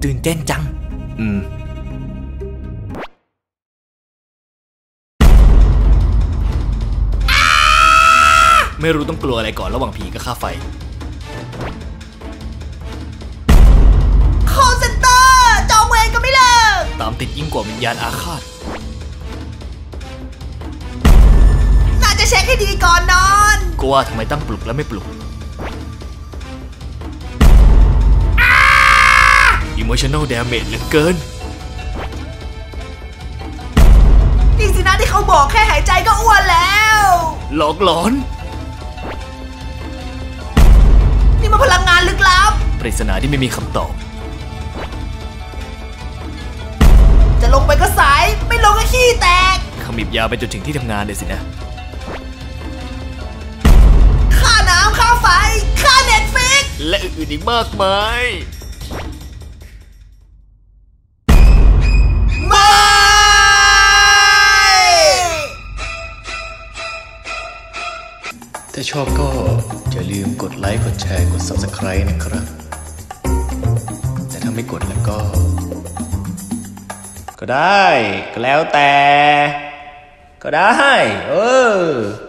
ตื่นเต้นจังไม่รู้ต้องกลัวอะไรก่อนระหว่างผีกับค่าไฟคอลเซ็นเตอร์จองเวรก็ไม่เลิกตามติดยิ่งกว่าวิญญาณอาฆาตน่าจะเช็คให้ดีก่อนนอนก็ว่าทำไมตั้งปลุกแล้วไม่ปลุกEmotional damage เหลือเกินนี่สินะที่เขาบอกแค่หายใจก็อ้วนแล้วหลอกหลอนนี่มันพลังงานลึกลับปริศนาที่ไม่มีคำตอบจะลงไปก็สายไม่ลงก็ขี้แตกขมิบยาวไปจนถึงที่ทำงานเลยสินะค่าน้ำค่าไฟค่า Netflix และอื่นๆอีกมากมายถ้าชอบก็อย่าลืมกดไลค์กดแชร์กด Subscribe นะครับแต่ถ้าไม่กดแล้วก็ได้ก็แล้วแต่ก็ได้